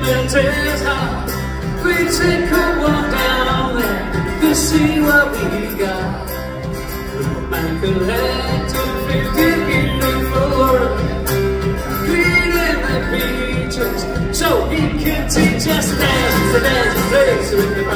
melt his heart. We take a walk down there to see what we got. We'll bank a head to 50 people for cleaning the beaches, so he can teach us to dance, to place with the